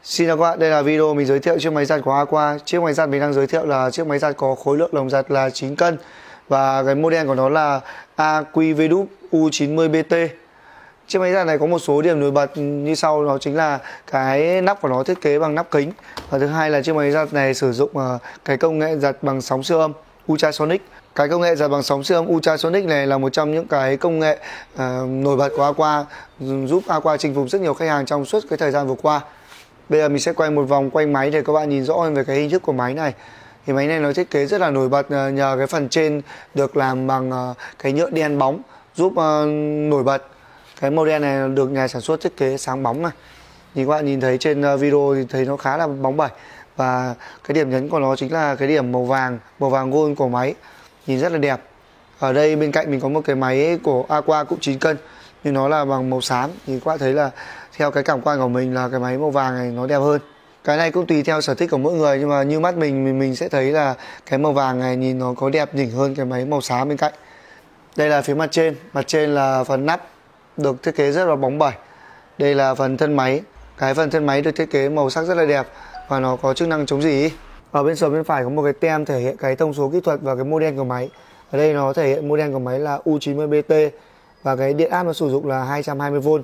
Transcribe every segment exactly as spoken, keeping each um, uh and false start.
Xin chào các bạn, đây là video mình giới thiệu chiếc máy giặt của Aqua. Chiếc máy giặt mình đang giới thiệu là chiếc máy giặt có khối lượng lồng giặt là chín cân. Và cái model của nó là a quy vê đúc U chín mươi B T. Chiếc máy giặt này có một số điểm nổi bật như sau, đó chính là cái nắp của nó thiết kế bằng nắp kính. Và thứ hai là chiếc máy giặt này sử dụng cái công nghệ giặt bằng sóng siêu âm Ultrasonic. Cái công nghệ giặt bằng sóng siêu âm Ultrasonic này là một trong những cái công nghệ uh, nổi bật của Aqua, giúp Aqua chinh phục rất nhiều khách hàng trong suốt cái thời gian vừa qua. Bây giờ mình sẽ quay một vòng quanh máy để các bạn nhìn rõ hơn về cái hình thức của máy này. Thì máy này nó thiết kế rất là nổi bật nhờ cái phần trên được làm bằng cái nhựa đen bóng, giúp nổi bật. Cái model này được nhà sản xuất thiết kế sáng bóng này. Như các bạn nhìn thấy trên video thì thấy nó khá là bóng bẩy. Và cái điểm nhấn của nó chính là cái điểm màu vàng, màu vàng gold của máy. Nhìn rất là đẹp. Ở đây bên cạnh mình có một cái máy của Aqua cũng chín cân, nhưng nó là bằng màu xám. Thì các bạn thấy là theo cái cảm quan của mình là cái máy màu vàng này nó đẹp hơn. Cái này cũng tùy theo sở thích của mỗi người, nhưng mà như mắt mình mình, mình sẽ thấy là cái màu vàng này nhìn nó có đẹp nhỉnh hơn cái máy màu xám bên cạnh. Đây là phía mặt trên, mặt trên là phần nắp được thiết kế rất là bóng bẩy. Đây là phần thân máy, cái phần thân máy được thiết kế màu sắc rất là đẹp và nó có chức năng chống rỉ. Ở bên sườn bên phải có một cái tem thể hiện cái thông số kỹ thuật và cái model của máy. Ở đây nó thể hiện model của máy là U chín mươi B T và cái điện áp nó sử dụng là hai trăm hai mươi vôn.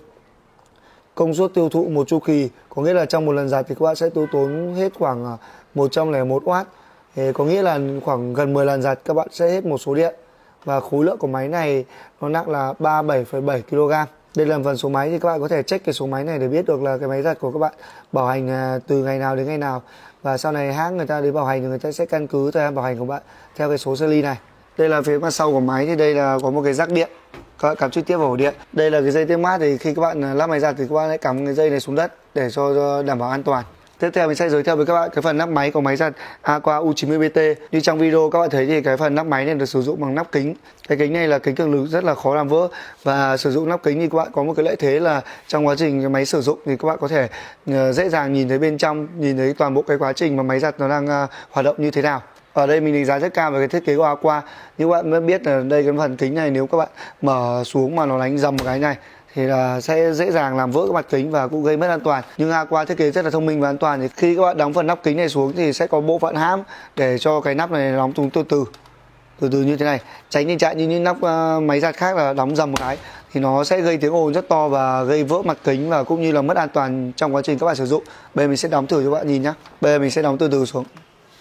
Công suất tiêu thụ một chu kỳ, có nghĩa là trong một lần giặt thì các bạn sẽ tiêu tốn hết khoảng một trăm lẻ một oát. Thì có nghĩa là khoảng gần mười lần giặt các bạn sẽ hết một số điện. Và khối lượng của máy này nó nặng là ba mươi bảy phẩy bảy ki lô gam. Đây là phần số máy, thì các bạn có thể check cái số máy này để biết được là cái máy giặt của các bạn bảo hành từ ngày nào đến ngày nào. Và sau này hãng người ta đến bảo hành thì người ta sẽ căn cứ thời gian bảo hành của bạn theo cái số series này. Đây là phía mặt sau của máy, thì đây là có một cái rắc điện, các bạn cắm trực tiếp vào ổ điện. Đây là cái dây tiếp mát, thì khi các bạn lắp máy giặt thì các bạn hãy cắm cái dây này xuống đất để cho đảm bảo an toàn. Tiếp theo mình sẽ giới thiệu với các bạn cái phần nắp máy của máy giặt Aqua U chín mươi B T. Như trong video các bạn thấy thì cái phần nắp máy này được sử dụng bằng nắp kính. Cái kính này là kính cường lực rất là khó làm vỡ, và sử dụng nắp kính thì các bạn có một cái lợi thế là trong quá trình cái máy sử dụng thì các bạn có thể dễ dàng nhìn thấy bên trong, nhìn thấy toàn bộ cái quá trình mà máy giặt nó đang hoạt động như thế nào. Ở đây mình đánh giá rất cao về cái thiết kế của Aqua. Như các bạn mới biết là đây cái phần kính này nếu các bạn mở xuống mà nó đánh dầm một cái này thì là sẽ dễ dàng làm vỡ cái mặt kính và cũng gây mất an toàn. Nhưng Aqua thiết kế rất là thông minh và an toàn. Thì khi các bạn đóng phần nắp kính này xuống thì sẽ có bộ phận hãm để cho cái nắp này đóng từ từ từ từ từ như thế này, tránh tình trạng như những nắp uh, máy giặt khác là đóng dầm một cái thì nó sẽ gây tiếng ồn rất to và gây vỡ mặt kính và cũng như là mất an toàn trong quá trình các bạn sử dụng. Bây giờ mình sẽ đóng thử cho các bạn nhìn nhé. Bây giờ mình sẽ đóng từ từ xuống.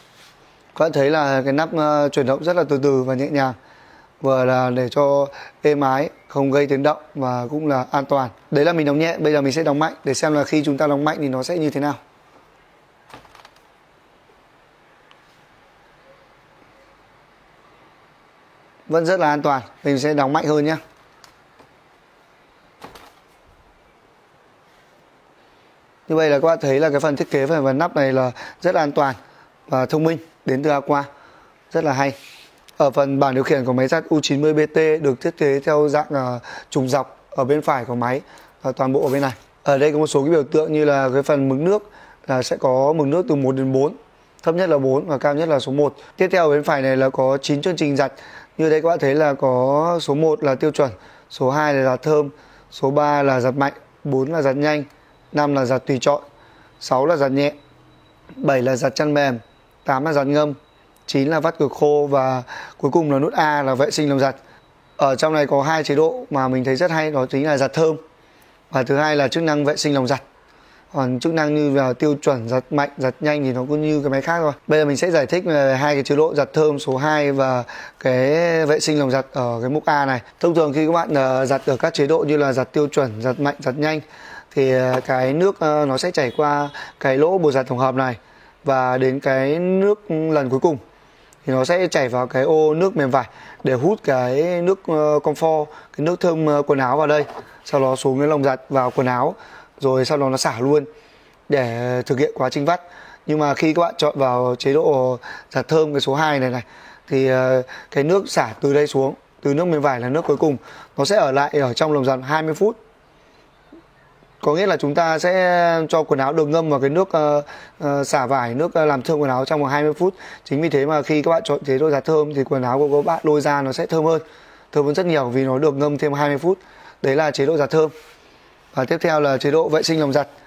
Các bạn thấy là cái nắp uh, chuyển động rất là từ từ và nhẹ nhàng, vừa là để cho êm ái, không gây tiếng động và cũng là an toàn. Đấy là mình đóng nhẹ, bây giờ mình sẽ đóng mạnh để xem là khi chúng ta đóng mạnh thì nó sẽ như thế nào. Vẫn rất là an toàn, mình sẽ đóng mạnh hơn nhé. Như vậy là các bạn thấy là cái phần thiết kế về phần nắp này là rất là an toàn và thông minh đến từ Aqua, rất là hay. Ở phần bảng điều khiển của máy giặt U chín mươi B T được thiết kế theo dạng uh, trùng dọc ở bên phải của máy và toàn bộ ở bên này. Ở đây có một số cái biểu tượng như là cái phần mực nước là sẽ có mực nước từ một đến bốn, thấp nhất là bốn và cao nhất là số một. Tiếp theo ở bên phải này là có chín chương trình giặt. Như đây các bạn thấy là có số một là tiêu chuẩn, số hai là giặt thơm, số ba là giặt mạnh, bốn là giặt nhanh, năm là giặt tùy chọn, sáu là giặt nhẹ, bảy là giặt chăn mềm, tám là giặt ngâm, chín là vắt cực khô và cuối cùng là nút A là vệ sinh lồng giặt. Ở trong này có hai chế độ mà mình thấy rất hay, đó chính là giặt thơm và thứ hai là chức năng vệ sinh lồng giặt. Còn chức năng như là tiêu chuẩn, giặt mạnh, giặt nhanh thì nó cũng như cái máy khác thôi. Bây giờ mình sẽ giải thích về hai cái chế độ giặt thơm số hai và cái vệ sinh lồng giặt ở cái mục A này. Thông thường khi các bạn uh, giặt ở các chế độ như là giặt tiêu chuẩn, giặt mạnh, giặt nhanh thì uh, cái nước uh, nó sẽ chảy qua cái lỗ bột giặt tổng hợp này và đến cái nước lần cuối cùng thì nó sẽ chảy vào cái ô nước mềm vải để hút cái nước uh, comfort, cái nước thơm uh, quần áo vào đây, sau đó xuống cái lồng giặt vào quần áo, rồi sau đó nó xả luôn để thực hiện quá trình vắt. Nhưng mà khi các bạn chọn vào chế độ giặt thơm cái số hai này này thì uh, cái nước xả từ đây xuống, từ nước mềm vải là nước cuối cùng, nó sẽ ở lại ở trong lồng giặt hai mươi phút. Có nghĩa là chúng ta sẽ cho quần áo được ngâm vào cái nước uh, uh, xả vải, nước uh, làm thơm quần áo trong vòng hai mươi phút. Chính vì thế mà khi các bạn chọn chế độ giặt thơm thì quần áo của các bạn lôi ra nó sẽ thơm hơn, thơm hơn rất nhiều vì nó được ngâm thêm hai mươi phút. Đấy là chế độ giặt thơm. Và tiếp theo là chế độ vệ sinh lồng giặt.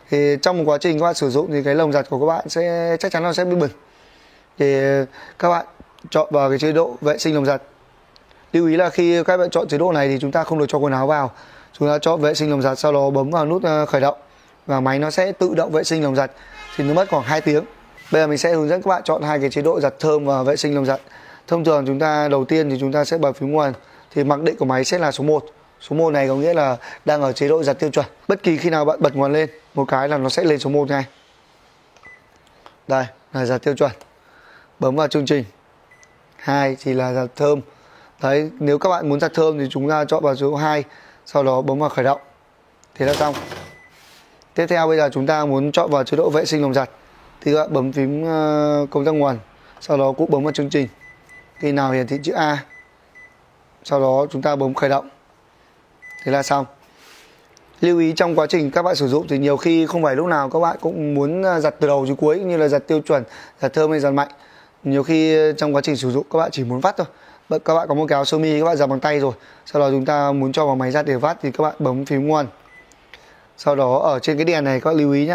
Thì trong một quá trình các bạn sử dụng thì cái lồng giặt của các bạn sẽ chắc chắn là sẽ bị bẩn. Thì các bạn chọn vào cái chế độ vệ sinh lồng giặt. Lưu ý là khi các bạn chọn chế độ này thì chúng ta không được cho quần áo vào. Chúng ta chọn vệ sinh lồng giặt, sau đó bấm vào nút khởi động và máy nó sẽ tự động vệ sinh lồng giặt. Thì nó mất khoảng hai tiếng. Bây giờ mình sẽ hướng dẫn các bạn chọn hai cái chế độ giặt thơm và vệ sinh lồng giặt. Thông thường chúng ta đầu tiên thì chúng ta sẽ bật phím nguồn. Thì mặc định của máy sẽ là số một. Số một này có nghĩa là đang ở chế độ giặt tiêu chuẩn. Bất kỳ khi nào bạn bật nguồn lên một cái là nó sẽ lên số một ngay. Đây là giặt tiêu chuẩn. Bấm vào chương trình. Hai thì là giặt thơm. Đấy, nếu các bạn muốn giặt thơm thì chúng ta chọn vào số hai, sau đó bấm vào khởi động. Thế là xong. Tiếp theo bây giờ chúng ta muốn chọn vào chế độ vệ sinh lồng giặt thì các bạn bấm phím uh, công tắc nguồn, sau đó cũng bấm vào chương trình. Khi nào hiển thị chữ A, sau đó chúng ta bấm khởi động. Thế là xong. Lưu ý trong quá trình các bạn sử dụng thì nhiều khi không phải lúc nào các bạn cũng muốn giặt từ đầu đến cuối, như là giặt tiêu chuẩn, giặt thơm hay giặt mạnh. Nhiều khi trong quá trình sử dụng các bạn chỉ muốn vắt thôi. Các bạn có một cái áo sơ mi các bạn giặt bằng tay rồi, sau đó chúng ta muốn cho vào máy giặt để vắt thì các bạn bấm phím nguồn. Sau đó ở trên cái đèn này các bạn lưu ý nhé.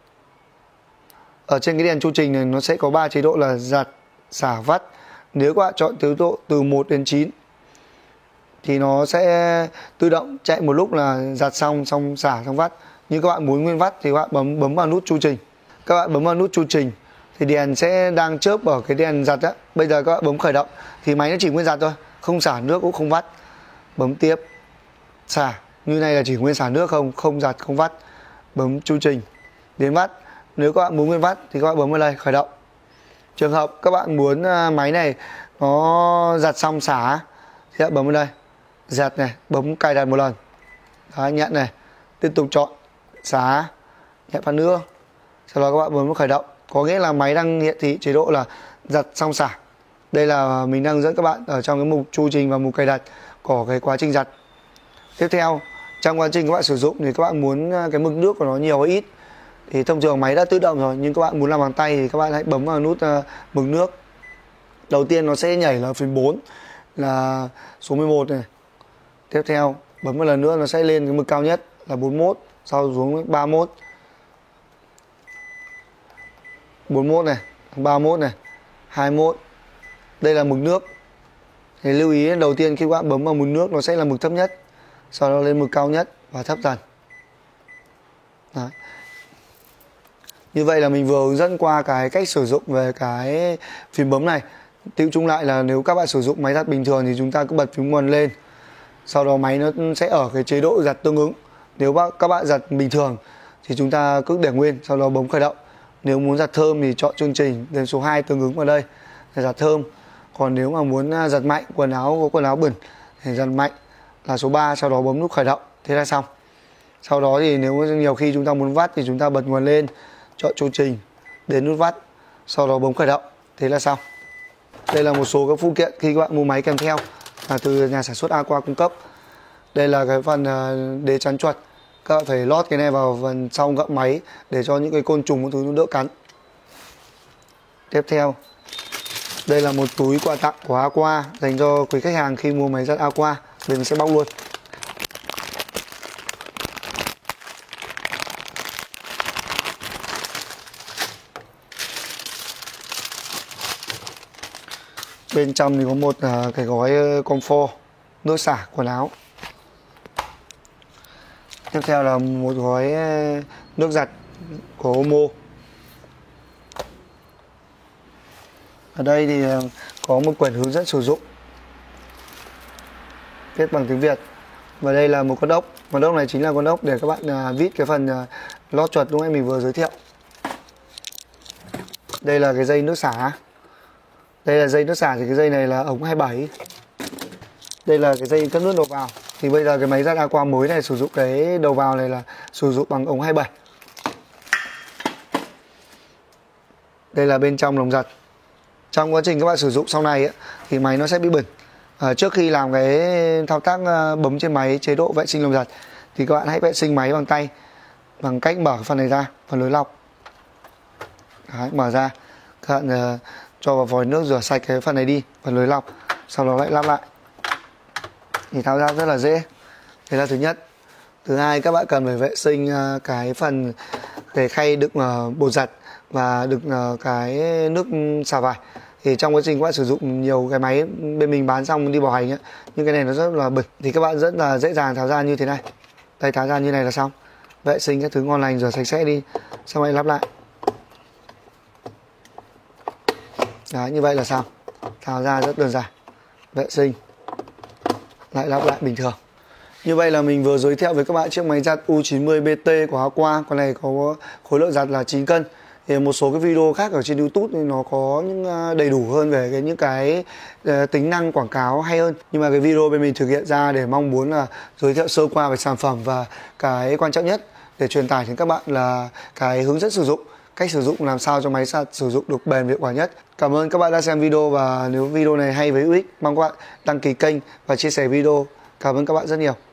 Ở trên cái đèn chu trình này nó sẽ có ba chế độ là giặt, xả, vắt. Nếu các bạn chọn chế độ từ một đến chín thì nó sẽ tự động chạy một lúc là giặt xong, xong xả, xong vắt. Nhưng các bạn muốn nguyên vắt thì các bạn bấm bấm vào nút chu trình. Các bạn bấm vào nút chu trình thì đèn sẽ đang chớp ở cái đèn giặt á. Bây giờ các bạn bấm khởi động thì máy nó chỉ nguyên giặt thôi, không xả nước cũng không vắt. Bấm tiếp, xả. Như này là chỉ nguyên xả nước không, không giặt, không vắt. Bấm chu trình đến vắt. Nếu các bạn muốn nguyên vắt thì các bạn bấm vào đây khởi động. Trường hợp các bạn muốn máy này nó giặt xong xả thì các bạn bấm vào đây giặt này, bấm cài đặt một lần. Đó, nhận này, tiếp tục chọn xả, nhận phát nữa. Sau đó các bạn bấm vào khởi động. Có nghĩa là máy đang hiện thị chế độ là giặt xong xả. Đây là mình đang hướng dẫn các bạn ở trong cái mục chu trình và mục cài đặt của cái quá trình giặt. Tiếp theo, trong quá trình các bạn sử dụng thì các bạn muốn cái mực nước của nó nhiều hay ít thì thông thường máy đã tự động rồi, nhưng các bạn muốn làm bằng tay thì các bạn hãy bấm vào nút uh, mực nước. Đầu tiên nó sẽ nhảy là phím bốn là số mười một này. Tiếp theo bấm một lần nữa nó sẽ lên cái mực cao nhất là bốn mươi mốt, sau xuống ba mươi mốt. bốn mươi mốt này, ba mươi mốt này, hai mươi mốt. Đây là mực nước. Thì lưu ý đầu tiên khi các bạn bấm vào mực nước nó sẽ là mực thấp nhất, sau đó lên mực cao nhất và thấp dần. Đấy. Như vậy là mình vừa hướng dẫn qua cái cách sử dụng về cái phím bấm này. Tiêu chung lại là nếu các bạn sử dụng máy giặt bình thường thì chúng ta cứ bật phím nguồn lên, sau đó máy nó sẽ ở cái chế độ giặt tương ứng. Nếu các bạn giặt bình thường thì chúng ta cứ để nguyên, sau đó bấm khởi động. Nếu muốn giặt thơm thì chọn chương trình đến số hai tương ứng vào đây để giặt thơm. Còn nếu mà muốn giặt mạnh, quần áo có quần áo bẩn thì giặt mạnh là số ba, sau đó bấm nút khởi động. Thế là xong. Sau đó thì nếu nhiều khi chúng ta muốn vắt thì chúng ta bật nguồn lên, chọn chu trình, đến nút vắt, sau đó bấm khởi động. Thế là xong. Đây là một số các phụ kiện khi các bạn mua máy kèm theo là từ nhà sản xuất Aqua cung cấp. Đây là cái phần đế chắn chuột. Các bạn phải lót cái này vào phần sau gậm máy để cho những cái côn trùng những thứ nó đỡ cắn. Tiếp theo, đây là một túi quà tặng của Aqua dành cho quý khách hàng khi mua máy giặt Aqua. Đây mình sẽ bóc luôn. Bên trong thì có một uh, cái gói comfort nước xả quần áo. Tiếp theo là một gói nước giặt của Omo. Ở đây thì có một quyển hướng dẫn sử dụng viết bằng tiếng Việt. Và đây là một con ốc. Con ốc này chính là con ốc để các bạn uh, viết cái phần uh, lót chuột lúc nãy mình vừa giới thiệu. Đây là cái dây nước xả. Đây là dây nước xả thì cái dây này là ống hai mươi bảy. Đây là cái dây cấp nước đầu vào. Thì bây giờ cái máy giặt Aqua mới này sử dụng cái đầu vào này là sử dụng bằng ống hai mươi bảy. Đây là bên trong lồng giặt. Trong quá trình các bạn sử dụng sau này ấy, thì máy nó sẽ bị bẩn. À, trước khi làm cái thao tác bấm trên máy chế độ vệ sinh lồng giặt thì các bạn hãy vệ sinh máy bằng tay bằng cách mở phần này ra, phần lưới lọc. Đấy, mở ra. Các bạn uh, cho vào vòi nước rửa sạch cái phần này đi, phần lưới lọc, sau đó lại lắp lại. Thì thao tác rất là dễ. Thế là thứ nhất. Thứ hai, các bạn cần phải vệ sinh cái phần cái khay đựng uh, bột giặt và đựng uh, cái nước xả vải. Thì trong quá trình các bạn sử dụng nhiều cái máy bên mình bán xong đi bảo hành ấy, nhưng cái này nó rất là bẩn thì các bạn rất là dễ dàng tháo ra như thế này. Đây, tháo ra như này là xong. Vệ sinh các thứ ngon lành, rửa sạch sẽ đi, xong rồi lắp lại. Đấy, như vậy là xong. Tháo ra rất đơn giản, vệ sinh, lại lắp lại bình thường. Như vậy là mình vừa giới thiệu với các bạn chiếc máy giặt U chín mươi B T của Hoa Qua. Con này có khối lượng giặt là chín cân. Thì một số cái video khác ở trên YouTube thì nó có những đầy đủ hơn về cái những cái uh, tính năng quảng cáo hay hơn. Nhưng mà cái video bên mình thực hiện ra để mong muốn là giới thiệu sơ qua về sản phẩm, và cái quan trọng nhất để truyền tải đến các bạn là cái hướng dẫn sử dụng, cách sử dụng làm sao cho máy giặt sử dụng được bền hiệu quả nhất. Cảm ơn các bạn đã xem video, và nếu video này hay với hữu ích, mong các bạn đăng ký kênh và chia sẻ video. Cảm ơn các bạn rất nhiều.